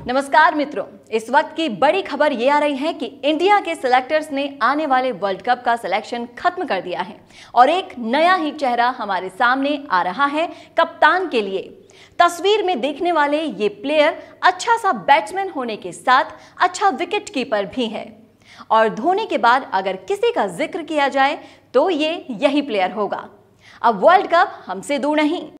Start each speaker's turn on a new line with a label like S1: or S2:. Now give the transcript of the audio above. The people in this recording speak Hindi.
S1: नमस्कार मित्रों, इस वक्त की बड़ी खबर ये आ रही है कि इंडिया के सिलेक्टर्स ने आने वाले वर्ल्ड कप का सिलेक्शन खत्म कर दिया है और एक नया ही चेहरा हमारे सामने आ रहा है कप्तान के लिए। तस्वीर में देखने वाले ये प्लेयर अच्छा सा बैट्समैन होने के साथ अच्छा विकेट कीपर भी है और धोनी के बाद अगर किसी का जिक्र किया जाए तो ये यही प्लेयर होगा। अब वर्ल्ड कप हमसे दूर नहीं।